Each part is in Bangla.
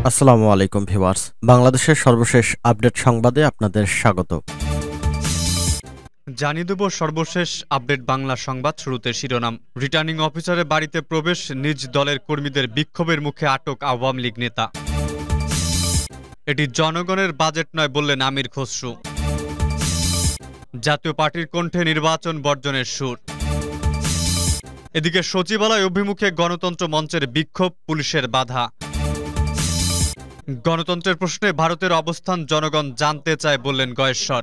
আসসালামু আলাইকুম ভিউয়ার্স, বাংলাদেশের সর্বশেষ আপডেট সংবাদে আপনাদের স্বাগত। জানিয়ে দেব সর্বশেষ আপডেট বাংলা সংবাদ। শুরুতে শিরোনাম। রিটার্নিং অফিসারের বাড়িতে প্রবেশ, নিজ দলের কর্মীদের বিক্ষোভের মুখে আটক আওয়ামী লীগ নেতা। এটি জনগণের বাজেট নয় বললেন আমির খসরু। জাতীয় পার্টির কণ্ঠে নির্বাচন বর্জনের সুর। এদিকে সচিবালয় অভিমুখে গণতন্ত্র মঞ্চের বিক্ষোভ, পুলিশের বাধা। গণতন্ত্রের প্রশ্নে ভারতের অবস্থান জনগণ জানতে চায় বললেন গয়েশ্বর।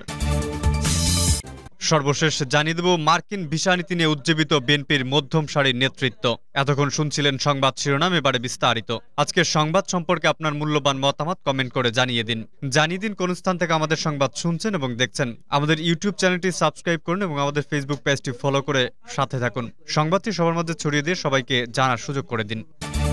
সর্বশেষ জানিয়ে দেব মার্কিন ভিসা নীতি নিয়ে উজ্জীবিত বিএনপির মধ্যম সারির নেতৃত্ব। এতক্ষণ শুনছিলেন সংবাদ শিরোনাম, এবারে বিস্তারিত। আজকের সংবাদ সম্পর্কে আপনার মূল্যবান মতামত কমেন্ট করে জানিয়ে দিন কোন স্থান থেকে আমাদের সংবাদ শুনছেন এবং দেখছেন। আমাদের ইউটিউব চ্যানেলটি সাবস্ক্রাইব করুন এবং আমাদের ফেসবুক পেজটি ফলো করে সাথে থাকুন। সংবাদটি সবার মধ্যে ছড়িয়ে দিয়ে সবাইকে জানার সুযোগ করে দিন।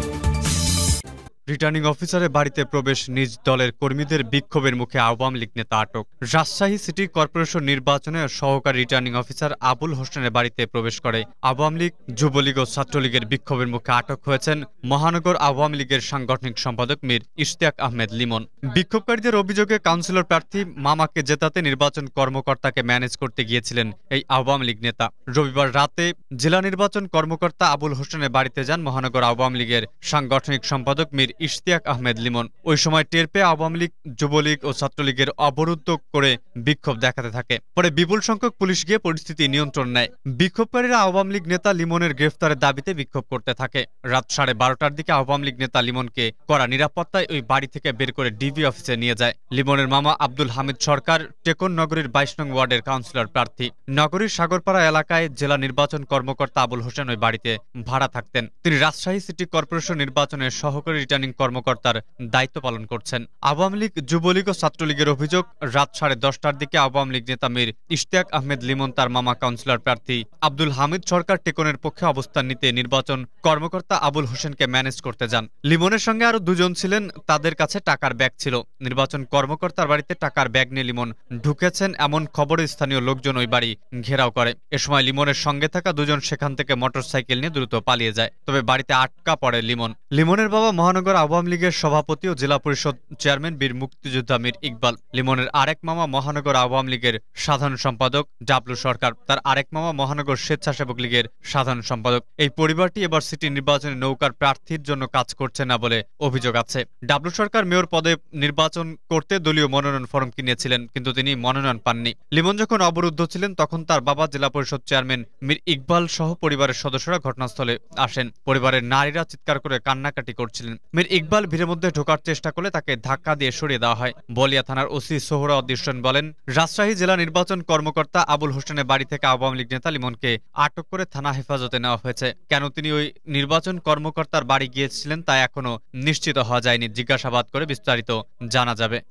রিটার্নিং অফিসারের বাড়িতে প্রবেশ, নিজ দলের কর্মীদের বিক্ষোভের মুখে আওয়ামী লীগ নেতা আটক। রাজশাহী সিটি কর্পোরেশন নির্বাচনে সহকারী রিটার্নিং অফিসার আবুল হোসেনের বাড়িতে প্রবেশ করে আওয়ামী লীগ, যুবলীগ ও ছাত্রলীগের বিক্ষোভের মুখে আটক হয়েছেন মহানগর আওয়ামী লীগের সাংগঠনিক সম্পাদক মীর ইশতিয়াক আহমেদ লিমন। বিক্ষোভকারীদের অভিযোগে কাউন্সিলর প্রার্থী মামাকে জেতাতে নির্বাচন কর্মকর্তাকে ম্যানেজ করতে গিয়েছিলেন এই আওয়ামী লীগ নেতা। রবিবার রাতে জেলা নির্বাচন কর্মকর্তা আবুল হোসেনের বাড়িতে যান মহানগর আওয়ামী লীগের সাংগঠনিক সম্পাদক মীর ইশতিয়াক আহমেদ লিমন। ওই সময় টের পেয়ে আওয়ামী লীগ, যুবলীগ ও ছাত্রলীগের অবরুদ্ধ করে বিক্ষোভ দেখাতে থাকে। পরে বিপুল সংখ্যক পুলিশ গিয়ে পরিস্থিতি নিয়ন্ত্রণ নেয়। বিক্ষোভকারীরা আওয়ামী লীগ নেতা লিমনের গ্রেফতারের দাবিতে বিক্ষোভ করতে থাকে। রাত 12:30টার দিকে আওয়ামী লীগ নেতা লিমনকে কড়া নিরাপত্তায় ওই বাড়ি থেকে বের করে ডিবি অফিসে নিয়ে যায়। লিমনের মামা আব্দুল হামিদ সরকার টেকন নগরীর 22 নং ওয়ার্ডের কাউন্সিলর প্রার্থী। নগরীর সাগরপাড়া এলাকায় জেলা নির্বাচন কর্মকর্তা আবুল হোসেন ওই বাড়িতে ভাড়া থাকতেন। তিনি রাজশাহী সিটি কর্পোরেশন নির্বাচনের সহকারী রিটার্নিং কর্মকর্তার দায়িত্ব পালন করছেন। আওয়ামী লীগ, যুবলীগ ও ছাত্রলীগের অভিযোগ, রাত 10:30টার দিকে আওয়ামী লীগ নেতা মীর ইশতিয়াক আহমেদ লিমন তার মামা কাউন্সিলর প্রার্থী আব্দুল হামিদ সরকার টেকনের পক্ষে অবস্থান নিতে নির্বাচন কর্মকর্তা আবুল হোসেনকে ম্যানেজ করতে যান। লিমনের সঙ্গে আরো দুজন ছিলেন, তাদের কাছে টাকার ব্যাগ ছিল। নির্বাচন কর্মকর্তার বাড়িতে টাকার ব্যাগ নিয়ে লিমন ঢুকেছেন এমন খবরে স্থানীয় লোকজন ওই বাড়ি ঘেরাও করে। এ সময় লিমনের সঙ্গে থাকা দুজন সেখান থেকে মোটরসাইকেল নিয়ে দ্রুত পালিয়ে যায়। তবে বাড়িতে আটকা পড়ে লিমন। লিমনের বাবা মহানগর আওয়ামী লীগের সভাপতি ও জেলা পরিষদ চেয়ারম্যান বীর মুক্তিযোদ্ধা মীর ইকবাল। লিমনের আরেক মামা মহানগর আওয়ামী লীগের সাধারণ সম্পাদক ডাবলু সরকার, তার আরেক মামা মহানগর স্বেচ্ছাসেবক লীগের সাধারণ সম্পাদক। এই পরিবারটি এবার সিটি নির্বাচনে নৌকার প্রার্থীর জন্য কাজ করছে না বলে অভিযোগ আছে। ডাবলু সরকার মেয়র পদে নির্বাচন করতে দলীয় মনোনয়ন ফরম কিনেছিলেন, কিন্তু তিনি মনোনয়ন পাননি। লিমন যখন অবরুদ্ধ ছিলেন তখন তার বাবা জেলা পরিষদ চেয়ারম্যান মীর ইকবাল সহ পরিবারের সদস্যরা ঘটনাস্থলে আসেন। পরিবারের নারীরা চিৎকার করে কান্নাকাটি করছিলেন। মীর ইকবাল ভিড়ের মধ্যে ঢোকার চেষ্টা করলে তাকে ধাক্কা দিয়ে সরিয়ে দেওয়া হয়। বলিয়া থানার ওসি সোহরাওয়ার্দী হোসেন বলেন, রাজশাহী জেলা নির্বাচন কর্মকর্তা আবুল হোসেনের বাড়ি থেকে আওয়ামী লীগ নেতা লিমনকে আটক করে থানা হেফাজতে নেওয়া হয়েছে। কেন তিনি ওই নির্বাচন কর্মকর্তার বাড়ি গিয়েছিলেন তা এখনো নিশ্চিত হওয়া যায়নি। জিজ্ঞাসাবাদ করে বিস্তারিত জানা যাবে।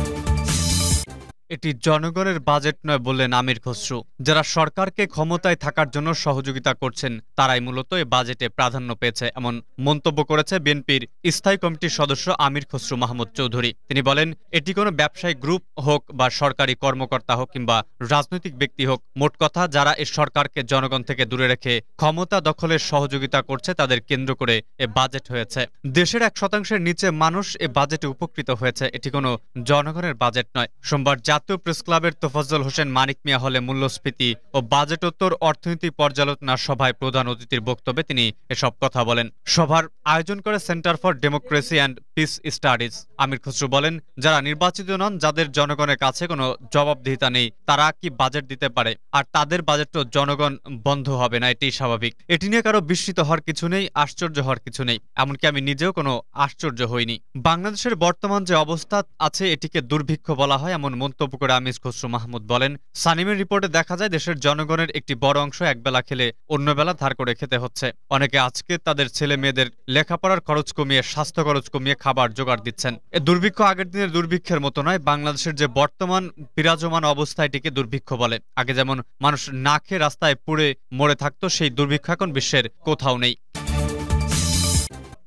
এটি জনগণের বাজেট নয় বললেন আমির খসরু। যারা সরকারকে ক্ষমতায় থাকার জন্য সহযোগিতা করছেন তারাই মূলত এই বাজেটে প্রাধান্য পেয়েছে, এমন মন্তব্য করেছে বিএনপির স্থায়ী কমিটির সদস্য আমির খসরু মাহমুদ চৌধুরী। তিনি বলেন, এটি কোনো ব্যবসায়িক গ্রুপ হোক বা সরকারি কর্মকর্তা হোক কিংবা রাজনৈতিক ব্যক্তি হোক, মোট কথা যারা এই সরকারকে জনগণ থেকে দূরে রেখে ক্ষমতা দখলের সহযোগিতা করছে তাদের কেন্দ্র করে এ বাজেট হয়েছে। দেশের 1%-এর নিচে মানুষ এ বাজেটে উপকৃত হয়েছে। এটি কোনো জনগণের বাজেট নয়। সোমবার জাতীয় প্রেস ক্লাবের তোফাজ্জল হোসেন মানিক মিয়া হলে মূল্যস্ফীতি ও বাজেটোত্তর অর্থনীতি পর্যালোচনা সভায় প্রধান অতিথির বক্তব্যে তিনি এসব কথা বলেন। সভার আয়োজন করে Centre for Democracy and Peace Studies. Amir Khasru বলেন, যারা নির্বাচিত নন, যাদের জনগণের কাছে কোনো জবাবদিহিতা নেই, তারা কি বাজেট দিতে পারে? আর তাদের বাজেটও জনগণ বন্ধ হবে না, এটি স্বাভাবিক। এটি নিয়ে কারো বিস্মিত হওয়ার কিছু নেই, আশ্চর্য হওয়ার কিছু নেই। এমনকি আমি নিজেও কোনো আশ্চর্য হইনি। বাংলাদেশের বর্তমান যে অবস্থা আছে এটিকে দুর্ভিক্ষ বলা হয়, এমন মন্তব্য করে আমির খসরু মাহমুদ বলেন, সানিমের রিপোর্টে দেখা যায় দেশের জনগণের একটি বড় অংশ একবেলা খেলে অন্য বেলা ধার করে খেতে হচ্ছে। অনেকে আজকে তাদের ছেলে মেয়েদের লেখাপড়ার খরচ কমিয়ে, স্বাস্থ্য খরচ কমিয়ে খাবার জোগাড় দিচ্ছেন। এ দুর্ভিক্ষ আগের দিনের দুর্ভিক্ষের মতো নয়। বাংলাদেশের যে বর্তমান বিরাজমান অবস্থা এটিকে দুর্ভিক্ষ বলে। আগে যেমন মানুষ না খেয়ে রাস্তায় পুড়ে মরে থাকতো, সেই দুর্ভিক্ষ এখন বিশ্বের কোথাও নেই।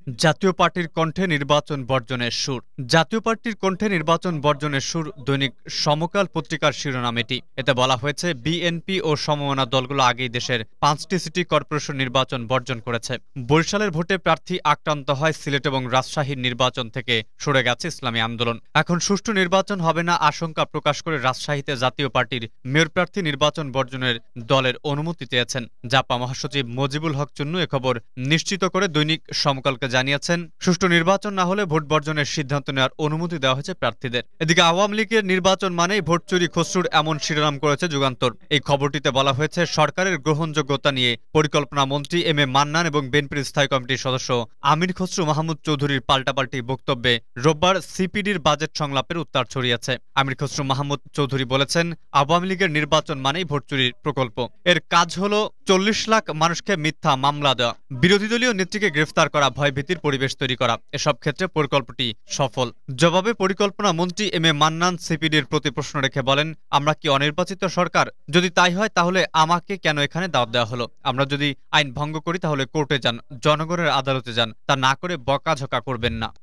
জাতীয় পার্টির কণ্ঠে নির্বাচন বর্জনের সুর। জাতীয় পার্টির কণ্ঠে নির্বাচন বর্জনের সুর দৈনিক সমকাল পত্রিকার শিরোনাম এটি। এতে বলা হয়েছে, বিএনপি ও সমমনা দলগুলো আগেই দেশের 5টি সিটি কর্পোরেশন নির্বাচন বর্জন করেছে। বরিশালের ভোটে প্রার্থী আক্রান্ত হয় সিলেট এবং রাজশাহীর নির্বাচন থেকে সরে গেছে ইসলামী আন্দোলন। এখন সুষ্ঠু নির্বাচন হবে না আশঙ্কা প্রকাশ করে রাজশাহীতে জাতীয় পার্টির মেয়র প্রার্থী নির্বাচন বর্জনের দলের অনুমতি চেয়েছেন। জাপা মহাসচিব মজিবুল হক চুন্নু এ খবর নিশ্চিত করে দৈনিক সমকালকে জানিয়েছেন, সুষ্ঠু নির্বাচন না হলে ভোট বর্জনের সিদ্ধান্ত নেওয়ার অনুমতি দেওয়া হয়েছে প্রার্থীদের। এদিকে আওয়ামী লীগের নির্বাচন মানেই ভোট চুরি খসরুর এমন শিরোনাম করেছে যুগান্তর। এই খবরটিতে বলা হয়েছে, সরকারের গ্রহণযোগ্যতা নিয়ে পরিকল্পনা মন্ত্রী এম এ মান্নান এবং বিএনপির স্থায়ী কমিটির সদস্য আমির খসরু মাহমুদ চৌধুরীর পাল্টাপাল্টি বক্তব্যে রোববার সিপিডির বাজেট সংলাপের উত্তাপ ছড়িয়েছে। আমির খসরু মাহমুদ চৌধুরী বলেছেন, আওয়ামী লীগের নির্বাচন মানেই ভোট চুরির প্রকল্প। এর কাজ হলো 40 লাখ মানুষকে মিথ্যা মামলা দেওয়া, বিরোধী দলীয় নেত্রীকে গ্রেফতার করা, ভয়ভীতির পরিবেশ তৈরি করা। এসব ক্ষেত্রে পরিকল্পনাটি সফল। জবাবে পরিকল্পনা মন্ত্রী এম এ মান্নান সিপিডির প্রতি প্রশ্ন রেখে বলেন, আমরা কি অনির্বাচিত সরকার? যদি তাই হয় তাহলে আমাকে কেন এখানে দাওয়াত দেওয়া হলো? আমরা যদি আইন ভঙ্গ করি তাহলে কোর্টে যান, জনগণের আদালতে যান, তা না করে বকাঝকা করবেন না।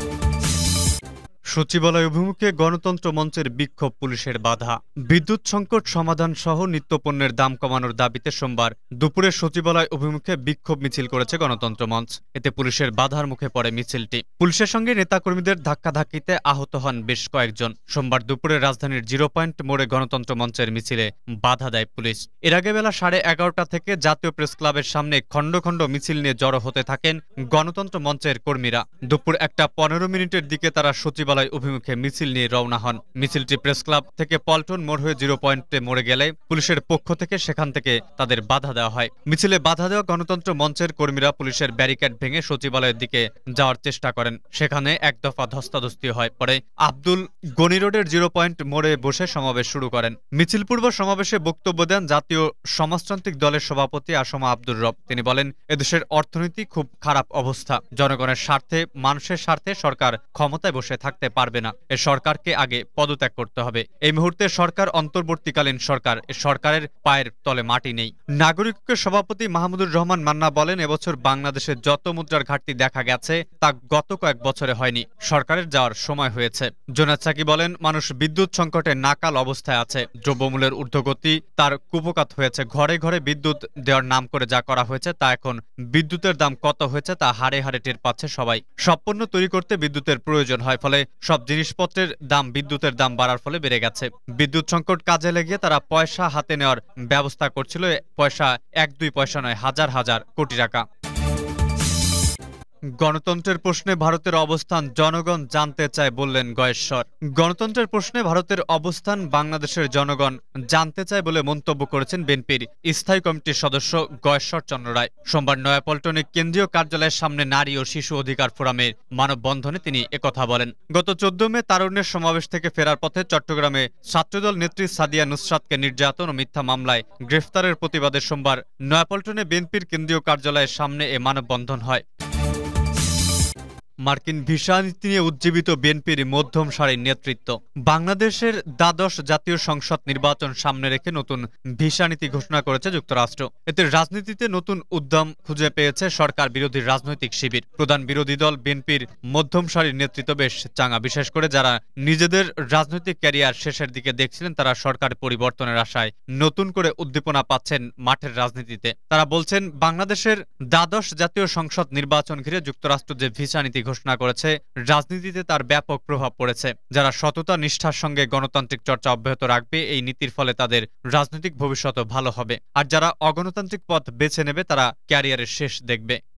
সচিবালয় অভিমুখে গণতন্ত্র মঞ্চের বিক্ষোভ, পুলিশের বাধা। বিদ্যুৎ সংকট সমাধান সহ নিত্যপণ্যের দাম কমানোর দাবিতে সোমবার দুপুরে সচিবালয় অভিমুখে বিক্ষোভ মিছিল করেছে গণতন্ত্র মঞ্চ। এতে পুলিশের বাধার মুখে পড়ে মিছিলটি। পুলিশের সঙ্গে নেতাকর্মীদের ধাক্কাধাক্কিতে আহত হন বেশ কয়েকজন। সোমবার দুপুরে রাজধানীর 0 পয়েন্ট মোড়ে গণতন্ত্র মঞ্চের মিছিলে বাধা দেয় পুলিশ। এর আগে বেলা 11:30 থেকে জাতীয় প্রেস ক্লাবের সামনে খণ্ড খণ্ড মিছিল নিয়ে জড়ো হতে থাকেন গণতন্ত্র মঞ্চের কর্মীরা। দুপুর 1:15 দিকে তারা সচিবালয় অভিমুখে মিছিল নিয়ে রওনা হন। মিছিলটি প্রেস ক্লাব থেকে পল্টন মোড় হয়ে 0 পয়েন্টে মোড়ে গেলে পুলিশের পক্ষ থেকে সেখান থেকে তাদের বাধা দেওয়া হয়। মিছিলে বাধা দেওয়া গণতন্ত্র মঞ্চের কর্মীরা পুলিশের ব্যারিকেড ভেঙে সচিবালয়ের দিকে যাওয়ার চেষ্টা করেন। সেখানে এক দফা ধস্তাধস্তি হয়। পরে আব্দুল গনি রোডের 0 পয়েন্ট মোড়ে বসে সমাবেশ শুরু করেন। মিছিল পূর্ব সমাবেশে বক্তব্য দেন জাতীয় সমাজতান্ত্রিক দলের সভাপতি আসমা আব্দুর রব। তিনি বলেন, এদেশের অর্থনীতি খুব খারাপ অবস্থা। জনগণের স্বার্থে, মানুষের স্বার্থে সরকার ক্ষমতায় বসে থাকতে পারবে না। এ সরকারকে আগে পদত্যাগ করতে হবে। এই মুহূর্তে সরকার অন্তর্বর্তীকালীন সরকার। এ সরকারের পায়ের তলে মাটি নেই। নাগরিক ঐক্যের সভাপতি মাহমুদুর রহমান মান্না বলেন, এবছর বাংলাদেশে যত মুদ্রার ঘাটতি দেখা গেছে তা গত কয়েক বছরে হয়নি। সরকারের যাওয়ার সময় হয়েছে। জোনায়েদ সাকি বলেন, মানুষ বিদ্যুৎ সংকটে নাকাল অবস্থায় আছে। দ্রব্যমূল্যের ঊর্ধ্বগতি তার কুপকাত হয়েছে। ঘরে ঘরে বিদ্যুৎ দেওয়ার নাম করে যা করা হয়েছে তা এখন বিদ্যুতের দাম কত হয়েছে তা হাড়ে হাড়ে টের পাচ্ছে সবাই। সব পণ্য তৈরি করতে বিদ্যুতের প্রয়োজন হয়, ফলে সব জিনিসপত্রের দাম, বিদ্যুতের দাম বাড়ার ফলে বেড়ে গেছে। বিদ্যুৎ সংকট কাজে লেগে তারা পয়সা হাতে নেওয়ার ব্যবস্থা করছিল। পয়সা 1-2 পয়সা নয়, হাজার হাজার কোটি টাকা। গণতন্ত্রের প্রশ্নে ভারতের অবস্থান জনগণ জানতে চায় বললেন গয়েশ্বর। গণতন্ত্রের প্রশ্নে ভারতের অবস্থান বাংলাদেশের জনগণ জানতে চায় বলে মন্তব্য করেছেন বিএনপির স্থায়ী কমিটির সদস্য গয়েশ্বর চন্দ্র রায়। সোমবার নয়াপল্টনে কেন্দ্রীয় কার্যালয়ের সামনে নারী ও শিশু অধিকার ফোরামের মানববন্ধনে তিনি একথা বলেন। গত 14 মে তারুণ্যের সমাবেশ থেকে ফেরার পথে চট্টগ্রামে ছাত্রদল নেত্রী সাদিয়া নুসরাতকে নির্যাতন ও মিথ্যা মামলায় গ্রেফতারের প্রতিবাদে সোমবার নয়াপল্টনে বিএনপির কেন্দ্রীয় কার্যালয়ের সামনে এ মানববন্ধন হয়। মার্কিন ভিসা নীতি নিয়ে উজ্জীবিত বিএনপির মধ্যম সারির নেতৃত্ব। বাংলাদেশের দ্বাদশ জাতীয় সংসদ নির্বাচন সামনে রেখে নতুন ভিসা নীতি ঘোষণা করেছে যুক্তরাষ্ট্র। এতে রাজনীতিতে নতুন উদ্যম খুঁজে পেয়েছে সরকার বিরোধী রাজনৈতিক শিবির। প্রধান বিরোধী দল বিএনপির মধ্যম সারির নেতৃত্ব বেশ চাঙা। বিশেষ করে যারা নিজেদের রাজনৈতিক ক্যারিয়ার শেষের দিকে দেখছিলেন, তারা সরকার পরিবর্তনের আশায় নতুন করে উদ্দীপনা পাচ্ছেন মাঠের রাজনীতিতে। তারা বলছেন, বাংলাদেশের দ্বাদশ জাতীয় সংসদ নির্বাচন ঘিরে যুক্তরাষ্ট্র যে ভিসা নীতি ঘোষণা করেছে, রাজনীতিতে তার ব্যাপক প্রভাব পড়েছে। যারা সততা নিষ্ঠার সঙ্গে গণতান্ত্রিক চর্চা অব্যাহত রাখবে, এই নীতির ফলে তাদের রাজনৈতিক ভবিষ্যৎও ভালো হবে। আর যারা অগণতান্ত্রিক পথ বেছে নেবে, তারা ক্যারিয়ারের শেষ দেখবে।